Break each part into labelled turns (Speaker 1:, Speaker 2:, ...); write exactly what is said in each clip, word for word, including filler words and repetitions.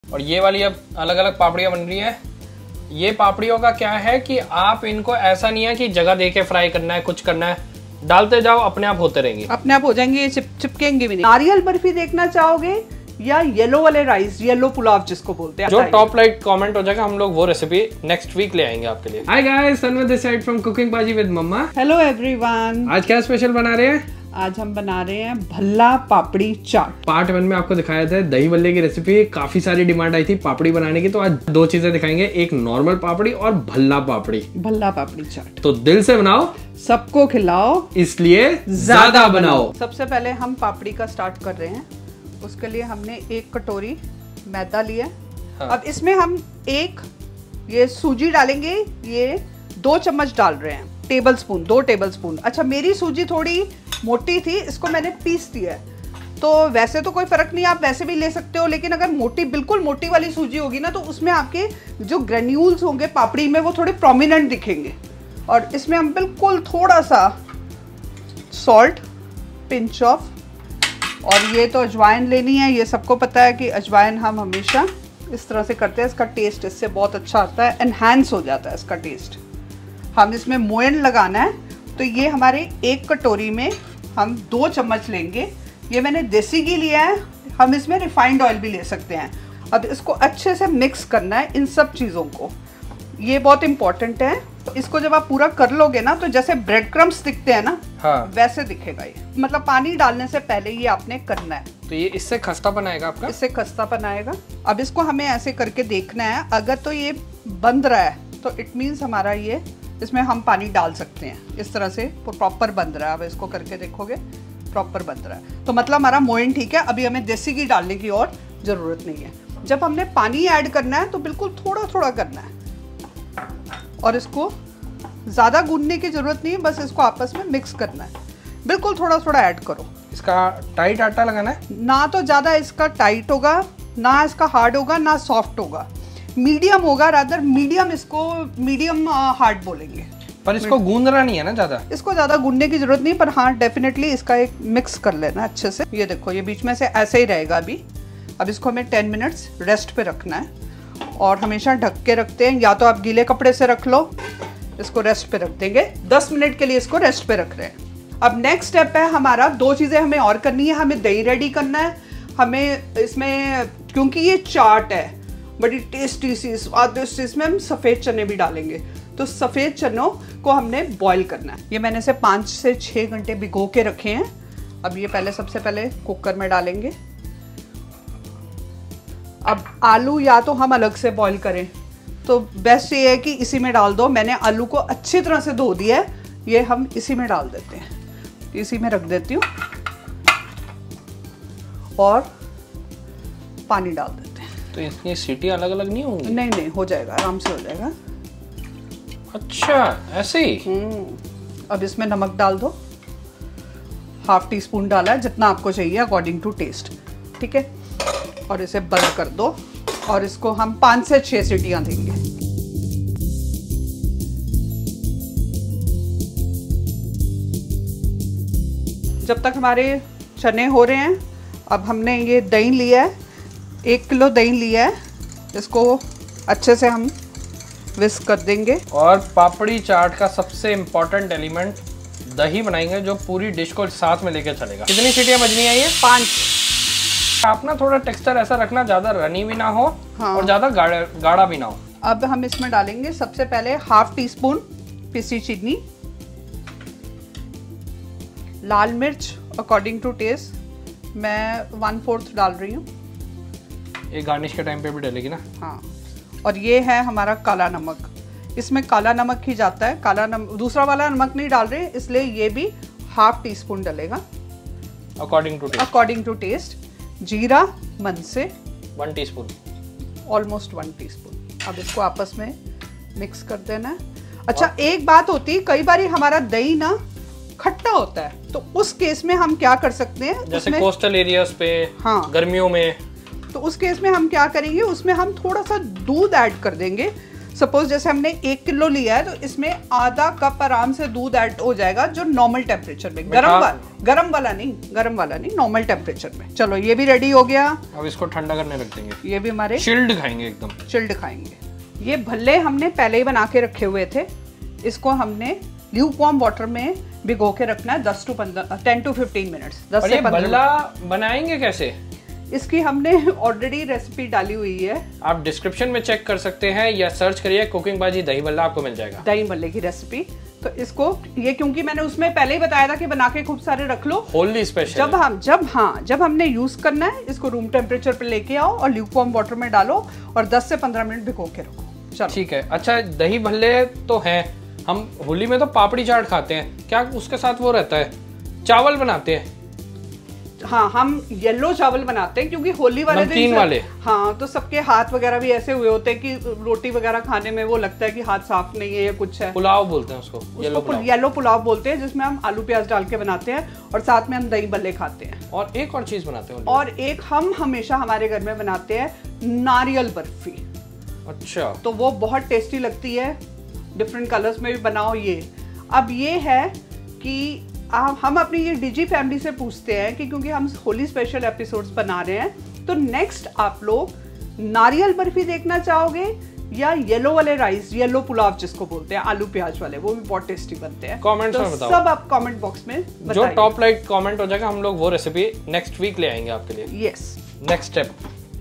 Speaker 1: और ये वाली अब अलग अलग पापड़ियाँ बन रही है। ये पापड़ियों का क्या है कि आप इनको ऐसा नहीं है कि जगह दे के फ्राई करना है, कुछ करना है, डालते जाओ अपने आप होते रहेंगे,
Speaker 2: अपने आप हो जाएंगे, चिप चिपकेंगे भी नहीं। नारियल बर्फी देखना चाहोगे या येलो वाले राइस, येलो पुलाव जिसको बोलते हैं,
Speaker 1: जो टॉप लाइक कमेंट हो जाएगा हम लोग वो रेसिपी नेक्स्ट वीक ले आएंगे आपके लिए। Hi guys, Tanvi this side from cooking बाजी विद मम्मा।
Speaker 2: Hello everyone.
Speaker 1: आज क्या स्पेशल बना रहे हैं?
Speaker 2: आज हम बना रहे हैं भल्ला पापड़ी चाट।
Speaker 1: पार्ट वन में आपको दिखाया था दही भल्ले की रेसिपी, काफी सारी डिमांड आई थी पापड़ी बनाने की, तो आज दो चीजें दिखाएंगे, एक नॉर्मल पापड़ी और भल्ला पापड़ी।
Speaker 2: भल्ला पापड़ी चाट
Speaker 1: तो दिल से बनाओ,
Speaker 2: सबको खिलाओ,
Speaker 1: इसलिए ज्यादा बनाओ।
Speaker 2: सबसे पहले हम पापड़ी का स्टार्ट कर रहे हैं। उसके लिए हमने एक कटोरी मैदा लिया। हाँ। अब इसमें हम एक ये सूजी डालेंगे, ये दो चम्मच डाल रहे हैं, टेबल स्पून, दो टेबल स्पून। अच्छा, मेरी सूजी थोड़ी मोटी थी, इसको मैंने पीस दिया है। तो वैसे तो कोई फर्क नहीं, आप वैसे भी ले सकते हो, लेकिन अगर मोटी, बिल्कुल मोटी वाली सूजी होगी ना, तो उसमें आपके जो ग्रेन्यूल्स होंगे पापड़ी में वो थोड़े प्रोमिनेंट दिखेंगे। और इसमें हम बिल्कुल थोड़ा सा सॉल्ट, पिंच ऑफ, और ये तो अजवाइन लेनी है। ये सबको पता है कि अजवाइन हम हमेशा इस तरह से करते हैं, इसका टेस्ट इससे बहुत अच्छा आता है, एनहांस हो जाता है इसका टेस्ट। हम इसमें मोयन लगाना है, तो ये हमारे एक कटोरी में हम दो चम्मच लेंगे। ये मैंने देसी घी लिया है, हम इसमें रिफाइंड ऑयल भी ले सकते हैं। अब इसको अच्छे से मिक्स करना है इन सब चीज़ों को, ये बहुत इंपॉर्टेंट है। इसको जब आप पूरा कर लोगे ना, तो जैसे ब्रेड क्रम्स दिखते हैं ना, हाँ, वैसे दिखेगा ये। मतलब पानी डालने से पहले ये आपने करना है।
Speaker 1: तो ये इससे खस्ता बनाएगा आपका? इससे
Speaker 2: खस्ता बनाएगा। अब इसको हमें ऐसे करके देखना है, अगर तो ये बंद रहा है तो इट मीन्स हमारा ये, इसमें हम पानी डाल सकते हैं। इस तरह से प्रॉपर बंद रहा है। अब इसको करके देखोगे प्रॉपर बंद रहा है, तो मतलब हमारा मोयन ठीक है। अभी हमें देसी घी डालने की और ज़रूरत नहीं है। जब हमने पानी ऐड करना है तो बिल्कुल थोड़ा थोड़ा करना है, और इसको ज़्यादा गूंदने की ज़रूरत नहीं है, बस इसको आपस में मिक्स करना है। बिल्कुल थोड़ा थोड़ा ऐड करो।
Speaker 1: इसका टाइट आटा लगाना है,
Speaker 2: ना तो ज़्यादा इसका टाइट होगा, ना इसका हार्ड होगा, ना सॉफ्ट होगा, मीडियम होगा। रादर मीडियम, इसको मीडियम हार्ड बोलेंगे।
Speaker 1: पर इसको गूंदना नहीं है ना ज़्यादा? इसको
Speaker 2: ज़्यादा गूंदने की ज़रूरत नहीं, पर हाँ डेफिनेटली इसका एक मिक्स कर लेना अच्छे से। ये देखो, ये बीच में से ऐसे ही रहेगा अभी। अब इसको हमें टेन मिनट्स रेस्ट पे रखना है, और हमेशा ढक के रखते हैं, या तो आप गीले कपड़े से रख लो, इसको रेस्ट पे रख देंगे। दस मिनट के लिए इसको रेस्ट पे रख रहे हैं। अब नेक्स्ट स्टेप है हमारा, दो चीज़ें हमें और करनी है। हमें दही रेडी करना है। हमें इसमें, क्योंकि ये चाट है बड़ी टेस्टी सी स्वादिष्ट, इसमें हम सफ़ेद चने भी डालेंगे, तो सफ़ेद चनों को हमने बॉईल करना है। ये मैंने से पाँच से छः घंटे भिगो के रखे हैं। अब ये पहले, सबसे पहले कुकर में डालेंगे। अब आलू या तो हम अलग से बॉईल करें, तो बेस्ट ये है कि इसी में डाल दो। मैंने आलू को अच्छी तरह से धो दिया है, ये हम इसी में डाल देते हैं। इसी में रख देती हूँ और पानी डाल देते हैं।
Speaker 1: तो इसकी सीटी अलग अलग नहीं होंगी?
Speaker 2: नहीं नहीं, हो जाएगा, आराम से हो जाएगा।
Speaker 1: अच्छा, ऐसे ही?
Speaker 2: हम्म। अब इसमें नमक डाल दो, हाफ टी स्पून डाला है, जितना आपको चाहिए अकॉर्डिंग टू टेस्ट, ठीक है। और इसे बंद कर दो, और इसको हम पाँच से छः सीटियाँ देंगे। जब तक हमारे चने हो रहे हैं, अब हमने ये दही लिया है, एक किलो दही लिया है, इसको अच्छे से हम विस्क कर देंगे।
Speaker 1: और पापड़ी चाट का सबसे इम्पोर्टेंट एलिमेंट दही बनाएंगे, जो पूरी डिश को साथ में लेकर चलेगा। कितनी सीटियाँ बजनी है ये?
Speaker 2: पाँच।
Speaker 1: आप ना थोड़ा टेक्सचर ऐसा रखना, ज़्यादा रनी भी ना हो, हाँ, और ज़्यादा गाढ़ा गाढ़ा भी ना हो।
Speaker 2: अब हम इसमें डालेंगे सबसे पहले हाफ टी स्पून पिसी चीनी, लाल मिर्च अकॉर्डिंग टू टेस्ट, मैं वन फोर्थ डाल रही हूँ।
Speaker 1: ये गार्निश के टाइम पे भी डलेगी ना?
Speaker 2: हाँ। और ये है हमारा काला नमक, इसमें काला नमक ही जाता है, काला नमक, दूसरा वाला नमक नहीं डाल रहे, इसलिए ये भी हाफ टी स्पून डलेगा
Speaker 1: according to taste.
Speaker 2: According to taste. जीरा मन से
Speaker 1: one teaspoon,
Speaker 2: almost one teaspoon. अब इसको आपस में मिक्स कर देना है। अच्छा, एक बात होती है, कई बार हमारा दही ना खट्टा होता है, तो उस केस में हम क्या कर सकते हैं,
Speaker 1: जैसे कोस्टल एरियाज पे, हाँ, गर्मियों में,
Speaker 2: तो उस केस में हम क्या करेंगे, उसमें हम थोड़ा सा दूध ऐड कर देंगे, सपोज जैसे हमने एक किलो लिया है तो इसमें आधा कप आराम से दूध ऐड हो जाएगा, जो नॉर्मल टेम्परेचर में, गरम वाला गरम वाला नहीं गरम वाला नहीं नॉर्मल टेम्परेचर में। चलो ये भी रेडी हो गया।
Speaker 1: अब इसको ठंडा करने रख देंगे।
Speaker 2: ये भी हमारे
Speaker 1: चिल्ड खाएंगे, एकदम
Speaker 2: चिल्ड खाएंगे। ये भल्ले हमने पहले ही बना के रखे हुए थे, इसको हमने ल्यूकवार्म वाटर में भिगो के रखना है दस टू पंद्रह टेन टू फिफ्टीन मिनट्स। दस से पंद्रह।
Speaker 1: भल्ला बनाएंगे कैसे?
Speaker 2: इसकी हमने ऑलरेडी रेसिपी डाली हुई है,
Speaker 1: आप डिस्क्रिप्शन में चेक कर सकते हैं या सर्च करिए कुकिंग बाजी दही भल्ला, आपको मिल जाएगा
Speaker 2: दही भल्ले की रेसिपी। तो इसको ये क्योंकि मैंने उसमें पहले ही बताया था कि बना के खूब सारे रख लो,
Speaker 1: होली स्पेशल।
Speaker 2: जब हम जब हाँ जब हमने यूज करना है इसको रूम टेम्परेचर पे लेके आओ और ल्यूकवार्म वाटर में डालो और दस से पंद्रह मिनट भिगो के रखो। चलो ठीक
Speaker 1: है। अच्छा दही भल्ले तो हैं, हम होली में तो पापड़ी चाट खाते हैं, क्या उसके साथ वो रहता है? चावल बनाते हैं।
Speaker 2: हाँ हम येलो चावल बनाते हैं क्योंकि होली वाले
Speaker 1: दिन वाले
Speaker 2: हाँ तो सबके हाथ वगैरह भी ऐसे हुए होते हैं कि रोटी वगैरह खाने में वो लगता है कि हाथ साफ नहीं है या कुछ है।
Speaker 1: पुलाव बोलते हैं उसको,
Speaker 2: उसको
Speaker 1: येलो
Speaker 2: पुलाव। येलो पुलाव बोलते हैं, जिसमें हम आलू प्याज डाल के बनाते हैं और साथ में हम दही भल्ले खाते हैं।
Speaker 1: और एक और चीज बनाते हैं,
Speaker 2: और एक हम हमेशा हमारे घर में बनाते हैं नारियल बर्फी।
Speaker 1: अच्छा,
Speaker 2: तो वो बहुत टेस्टी लगती है, डिफरेंट कलर्स में भी बनाओ। ये अब ये है कि आ, हम अपनी ये डिजी फैमिली से पूछते हैं कि क्योंकि हम होली स्पेशल एपिसोड्स बना रहे हैं, तो नेक्स्ट आप लोग नारियल बर्फी देखना चाहोगे या येलो वाले राइस, येलो पुलाव जिसको बोलते हैं आलू प्याज वाले, वो भी बहुत टेस्टी बनते हैं।
Speaker 1: कमेंट्स
Speaker 2: तो
Speaker 1: में बताओ,
Speaker 2: सब आप कमेंट बॉक्स में बताइए।
Speaker 1: जो टॉप लाइक कमेंट हो जाएगा हम लोग वो रेसिपी नेक्स्ट वीक ले आएंगे आपके लिए।
Speaker 2: यस।
Speaker 1: नेक्स्ट स्टेप,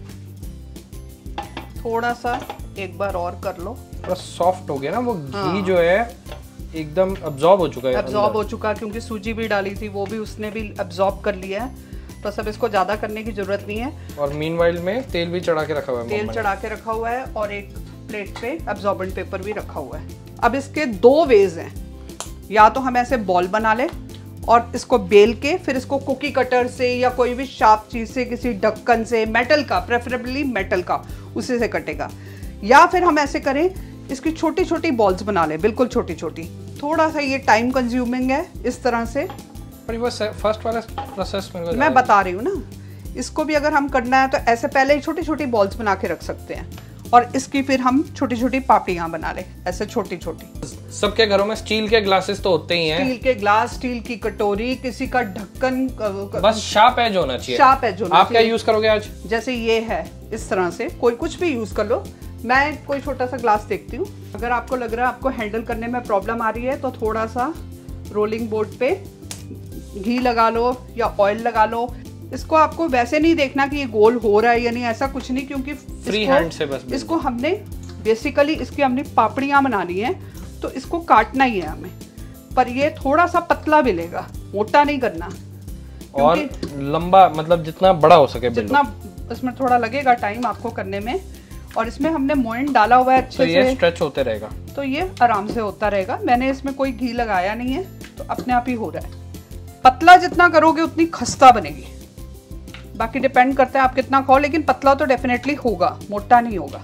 Speaker 2: थोड़ा सा एक बार और कर लो,
Speaker 1: थोड़ा सॉफ्ट हो गया ना वो घी। हाँ। जो है एकदम अब्जॉर्ब हो चुका है,
Speaker 2: अब्जॉर्ब हो चुका, क्योंकि सूजी भी डाली थी, वो भी उसने भी अब्जॉर्ब कर लिया है। तो सब इसको ज्यादा करने की जरूरत नहीं है।
Speaker 1: और मीनवाइल में तेल भी चढ़ा के रखा हुआ है,
Speaker 2: तेल चढ़ा के रखा हुआ है और एक प्लेट पे अब्जॉर्बेंट पेपर भी रखा हुआ है। अब इसके दो वेज हैं, या तो हम ऐसे बॉल बना ले और इसको बेल के फिर इसको कुकी कटर से या कोई भी शार्प चीज से, किसी ढक्कन से, मेटल का, प्रेफरेबली मेटल का, उसी से कटेगा। या फिर हम ऐसे करें, इसकी छोटी छोटी बॉल्स बना ले, बिल्कुल छोटी छोटी। थोड़ा सा ये टाइम कंज्यूमिंग है इस तरह से,
Speaker 1: पर वो फर्स्ट वाला प्रोसेस में
Speaker 2: मैं बता रही हूँ ना। इसको भी अगर हम करना है तो ऐसे पहले ही छोटी छोटी बॉल्स बना के रख सकते हैं और इसकी फिर हम छोटी छोटी पापड़ियाँ बना ले, ऐसे छोटी छोटी।
Speaker 1: सबके घरों में स्टील के ग्लासेस तो होते ही हैं,
Speaker 2: स्टील के ग्लास, स्टील की कटोरी, किसी का ढक्कन,
Speaker 1: बस शार्प एज होना चाहिए।
Speaker 2: शार्प एज होना चाहिए।
Speaker 1: आप क्या यूज करोगे आज?
Speaker 2: जैसे ये है इस तरह से, कोई कुछ भी यूज कर लो। मैं कोई छोटा सा ग्लास देखती हूँ। अगर आपको लग रहा है आपको हैंडल करने में प्रॉब्लम आ रही है तो थोड़ा सा रोलिंग बोर्ड पे घी लगा लो या ऑयल लगा लो। इसको आपको वैसे नहीं देखना कि ये गोल हो रहा है या नहीं, ऐसा कुछ नहीं, क्योंकि
Speaker 1: फ्री हैंड से बस
Speaker 2: इसको हमने बेसिकली इसकी हमने पापड़ियाँ बनानी है, तो इसको काटना ही है हमें। पर ये थोड़ा सा पतला मिलेगा, मोटा नहीं करना।
Speaker 1: और लंबा, मतलब जितना बड़ा हो सके,
Speaker 2: जितना इसमें थोड़ा लगेगा टाइम आपको करने में। और इसमें हमने मोइन डाला हुआ है अच्छे
Speaker 1: तो ये
Speaker 2: से,
Speaker 1: स्ट्रेच होते रहेगा,
Speaker 2: तो ये आराम से होता रहेगा। मैंने इसमें कोई घी लगाया नहीं है, तो अपने आप ही हो रहा है। पतला जितना करोगे उतनी खस्ता बनेगी, बाकी डिपेंड करता है आप कितना खाओ, लेकिन पतला तो डेफिनेटली होगा, मोटा नहीं होगा।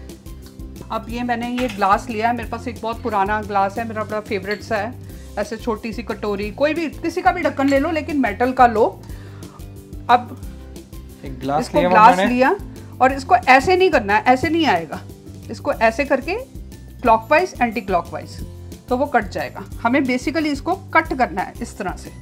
Speaker 2: अब ये मैंने ये ग्लास लिया है, मेरे पास एक बहुत पुराना ग्लास है, मेरा बड़ा फेवरेट सा है। ऐसे छोटी सी कटोरी, कोई भी, किसी का भी ढक्कन ले लो, लेकिन मेटल का लो। अब
Speaker 1: एक ग्लास
Speaker 2: इसको
Speaker 1: लिया,
Speaker 2: ग्लास लिया और इसको ऐसे नहीं करना है, ऐसे नहीं आएगा, इसको ऐसे करके क्लॉकवाइज एंटी क्लॉकवाइज, तो वो कट जाएगा। हमें बेसिकली इसको कट करना है इस तरह से,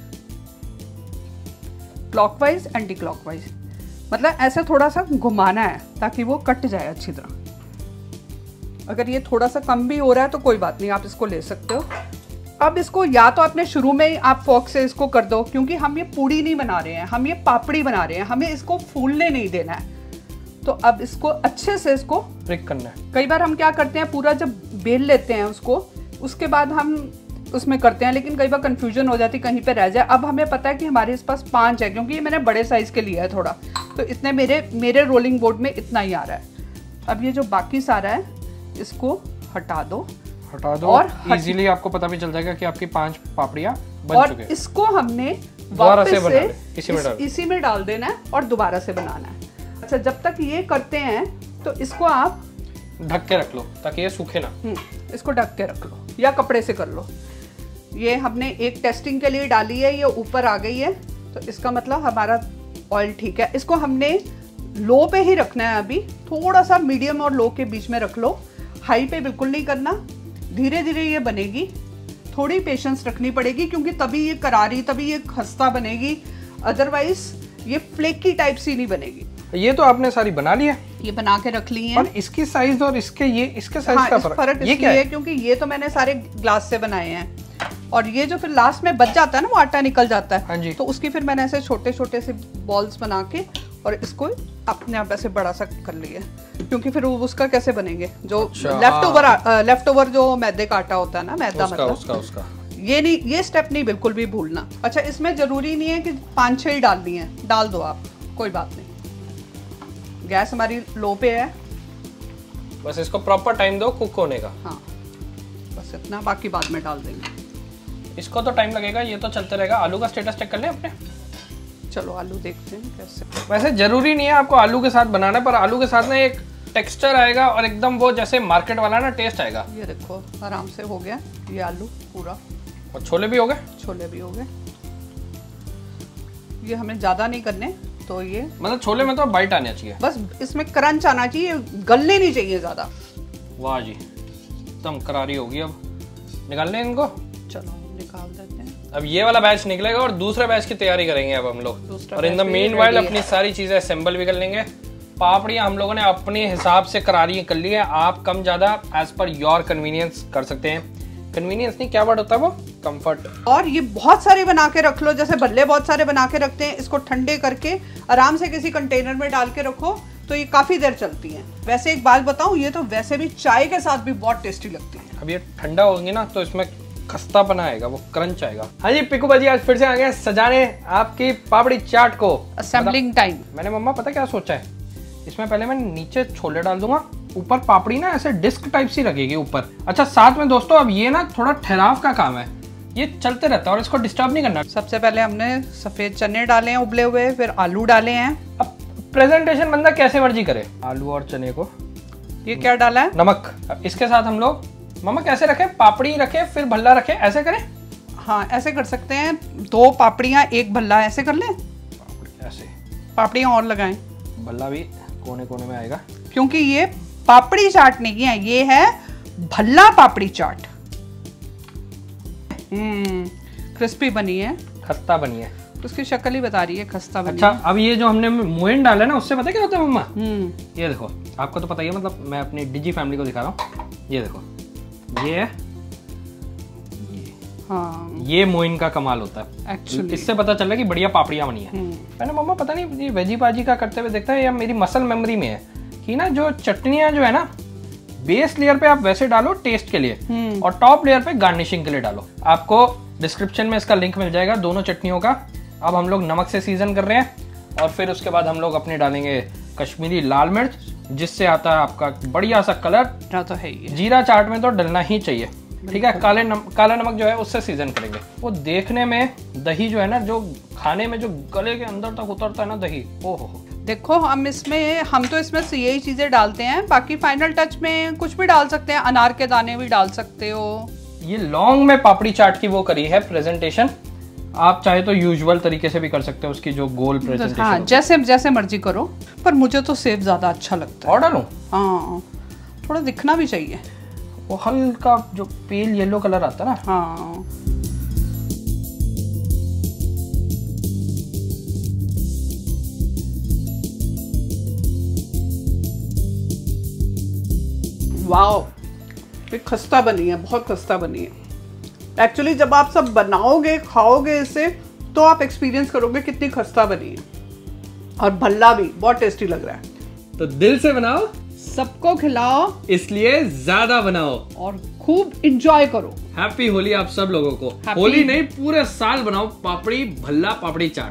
Speaker 2: क्लॉकवाइज एंटी क्लॉकवाइज, मतलब ऐसे थोड़ा सा घुमाना है ताकि वो कट जाए अच्छी तरह। अगर ये थोड़ा सा कम भी हो रहा है तो कोई बात नहीं, आप इसको ले सकते हो। अब इसको या तो आपने शुरू में ही आप फोक से इसको कर दो, क्योंकि हम ये पूड़ी नहीं बना रहे हैं, हम ये पापड़ी बना रहे हैं, हमें इसको फूलने नहीं देना है। तो अब इसको अच्छे से इसको
Speaker 1: ब्रेक करना है।
Speaker 2: कई बार हम क्या करते हैं, पूरा जब बेल लेते हैं उसको, उसके बाद हम उसमें करते हैं, लेकिन कई बार कंफ्यूजन हो जाती है, कहीं पे रह जाए। अब हमें पता है कि हमारे पास पांच है, क्योंकि ये मैंने बड़े साइज के लिया है थोड़ा, तो इतने मेरे मेरे रोलिंग बोर्ड में इतना ही आ रहा है। अब ये जो बाकी सारा है इसको हटा दो,
Speaker 1: हटा दो और इजीली आपको पता भी चल जाएगा कि आपकी पांच पापड़ियां बन
Speaker 2: और
Speaker 1: चुके हैं।
Speaker 2: इसको हमने
Speaker 1: वापस
Speaker 2: से,
Speaker 1: से इसी में
Speaker 2: इस,
Speaker 1: डाल
Speaker 2: इसी में डाल देना है और दोबारा से बनाना है। अच्छा, जब तक ये करते हैं तो इसको आप
Speaker 1: ढक के रख लो ताकि ये सूखे ना।
Speaker 2: इसको ढक के रख लो या कपड़े से कर लो। ये हमने एक टेस्टिंग के लिए डाली है, ये ऊपर आ गई है, तो इसका मतलब हमारा ऑयल ठीक है। इसको हमने लो पे ही रखना है, अभी थोड़ा सा मीडियम और लो के बीच में रख लो। हाई पे बिल्कुल नहीं करना, धीरे धीरे ये बनेगी, थोड़ी पेशेंस रखनी पड़ेगी क्योंकि तभी ये करारी, तभी ये खस्ता बनेगी, अदरवाइज ये फ्लेकी टाइप सी नहीं बनेगी।
Speaker 1: ये तो आपने सारी बना ली है,
Speaker 2: ये बना के रख ली है।
Speaker 1: और इसकी साइज और इसके ये इसके साइज
Speaker 2: हाँ,
Speaker 1: का
Speaker 2: इस
Speaker 1: फर्क,
Speaker 2: फर्क
Speaker 1: ये क्या है?
Speaker 2: क्योंकि ये तो मैंने सारे ग्लास से बनाए हैं और ये जो फिर लास्ट में बच जाता है ना, वो आटा निकल जाता है।
Speaker 1: हाँ जी।
Speaker 2: तो उसकी फिर मैंने ऐसे छोटे छोटे से बॉल्स बना के और इसको अपने आप ऐसे बड़ा सा कर लिया, क्योंकि फिर वो उसका कैसे बनेंगे जो
Speaker 1: अच्छा,
Speaker 2: लेफ्ट ओवर लेफ्ट ओवर जो मैदे का आटा होता है ना, मैदा
Speaker 1: उसका,
Speaker 2: मतलब
Speaker 1: उसका, उसका।
Speaker 2: ये नहीं, ये स्टेप नहीं बिल्कुल भी भूलना। अच्छा, इसमें जरूरी नहीं है कि पाँच छह ही डालनी है, डाल दो आप, कोई बात नहीं। गैस हमारी लो पे है,
Speaker 1: बस इसको प्रॉपर टाइम दो कुक होने का।
Speaker 2: हाँ बस इतना, बाकी बाद में डाल देंगे।
Speaker 1: इसको तो टाइम लगेगा, ये तो चलते रहेगा। आलू का स्टेटस चेक कर लें अपने।
Speaker 2: चलो आलू देखते हैं कैसे।
Speaker 1: वैसे जरूरी नहीं है आपको आलू के साथ बनाना, पर आलू के साथ ना एक टेक्सचर आएगा और एकदम वो जैसे मार्केट वाला ना टेस्ट आएगा।
Speaker 2: ये देखो आराम से हो गया ये आलू पूरा,
Speaker 1: और छोले भी हो गए,
Speaker 2: छोले भी हो गए। ये हमें ज्यादा नहीं करने, तो ये
Speaker 1: मतलब छोले में तो बाइट आना चाहिए,
Speaker 2: बस इसमें क्रंच आना चाहिए, गलने नहीं चाहिए ज्यादा।
Speaker 1: वाह जी, एकदम करारी होगी। अब निकाल लें इनको,
Speaker 2: चलो निकाल देते हैं।
Speaker 1: अब ये वाला बैच निकलेगा और दूसरे बैच की तैयारी करेंगे अब हम लोग। और इन द मेन वाइल अपनी सारी चीजें असेंबल भी कर लेंगे। पापड़ियाँ हम लोगों ने अपने हिसाब से करारी कर ली है, आप कम ज्यादा एज पर योर कन्वीनियंस कर सकते हैं। कन्वीनियंस नहीं, क्या वर्ड होता है वो, कंफर्ट।
Speaker 2: और ये बहुत सारे बना के रख लो, जैसे भल्ले बहुत सारे बना के रखते हैं, इसको ठंडे करके आराम से किसी कंटेनर में डाल के रखो तो ये काफी देर चलती हैं। वैसे एक बात बताऊं, ये तो वैसे भी चाय के साथ भी बहुत टेस्टी लगती है।
Speaker 1: अब ये ठंडा होंगे ना तो इसमें खस्तापना आएगा, वो क्रंच आएगा। हाँ जी, पिकू बाजी आज फिर से आ गए सजाने आपकी पापड़ी चाट को।
Speaker 2: Assembling time.
Speaker 1: मैंने मम्मा पता क्या सोचा है, इसमें पहले मैं नीचे छोले डाल दूंगा, ऊपर पापड़ी ना ऐसे डिस्क टाइप सी लगेगी ऊपर। अच्छा साथ में दोस्तों, अब ये ना थोड़ा ठहराव का काम है, ये चलते रहता है और इसको डिस्टर्ब नहीं करना।
Speaker 2: सबसे पहले हमने सफेद चने डाले हैं उबले हुए, फिर आलू डाले हैं।
Speaker 1: अब प्रेजेंटेशन बंदा कैसे मर्जी करे, आलू और चने को।
Speaker 2: ये क्या डाला है,
Speaker 1: नमक। अब इसके साथ हम लोग मम्मा कैसे रखे, पापड़ी रखे फिर भल्ला रखे, ऐसे करें?
Speaker 2: हाँ ऐसे कर सकते हैं, दो पापड़ियाँ एक भल्ला, ऐसे कर लें।
Speaker 1: पापड़ी ऐसे,
Speaker 2: पापड़ियाँ और लगाएं,
Speaker 1: भल्ला भी कोने कोने में आएगा,
Speaker 2: क्योंकि ये पापड़ी चाट नहीं है, ये है भल्ला पापड़ी चाट। हम्म क्रिस्पी बनी है,
Speaker 1: खस्ता बनी है,
Speaker 2: उसकी शक्ल ही बता रही है खस्ता बनी।
Speaker 1: अच्छा अब ये जो हमने मोइन डाला है ना, उससे पता क्या होता है मम्मा?
Speaker 2: हम्म
Speaker 1: ये देखो, आपको तो पता ही है, मतलब मैं अपनी डिजी फैमिली को दिखा रहा हूँ। ये देखो, ये है,
Speaker 2: हाँ
Speaker 1: ये मोइन का कमाल होता है
Speaker 2: एक्चुअली,
Speaker 1: इससे पता चल रहा है कि बढ़िया पापड़ियाँ बनी है। मैंने मम्मा पता नहीं ये वेजी बाजी का करते हुए देखता है या मेरी मसल मेमोरी में है कि ना, जो चटनियाँ जो है ना, बेस लेयर पे आप वैसे डालो टेस्ट के लिए और टॉप लेयर पे गार्निशिंग के लिए डालो। आपको डिस्क्रिप्शन में इसका लिंक मिल जाएगा दोनों चटनियों का। अब हम लोग नमक से सीजन कर रहे हैं और फिर उसके बाद हम लोग अपने डालेंगे कश्मीरी लाल मिर्च, जिससे आता है आपका बढ़िया सा कलर।
Speaker 2: तो है ही,
Speaker 1: जीरा चाट में तो डलना ही चाहिए, ठीक है। काले नम, काला नमक जो है उससे सीजन करेंगे। वो देखने में दही जो है ना, जो खाने में जो गले के अंदर तक उतरता है ना दही, ओ हो।
Speaker 2: देखो हम इसमें हम तो इसमें यही चीजें डालते हैं, बाकी फाइनल टच में कुछ भी डाल सकते हैं, अनार के दाने भी डाल सकते हो।
Speaker 1: ये लॉन्ग में पापड़ी चाट की वो करी है प्रेजेंटेशन, आप चाहे तो यूजुअल तरीके से भी कर सकते हो उसकी जो गोल प्रेजेंटेशन।
Speaker 2: हाँ जैसे जैसे मर्जी करो, पर मुझे तो सेव ज्यादा अच्छा लगता है।
Speaker 1: और डालूं?
Speaker 2: हाँ थोड़ा दिखना भी चाहिए,
Speaker 1: वो हल्का जो पेल येलो कलर आता है ना।
Speaker 2: हाँ वाओ, ये खस्ता बनी है, बहुत खस्ता बनी है। एक्चुअली जब आप सब बनाओगे खाओगे इसे तो आप एक्सपीरियंस करोगे कितनी खस्ता बनी है। और भल्ला भी बहुत टेस्टी लग रहा है।
Speaker 1: तो दिल से बनाओ,
Speaker 2: सबको खिलाओ,
Speaker 1: इसलिए ज्यादा बनाओ
Speaker 2: और खूब इंजॉय करो।
Speaker 1: हैप्पी होली आप सब लोगों को। होली नहीं, पूरे साल बनाओ पापड़ी भल्ला पापड़ी चाट।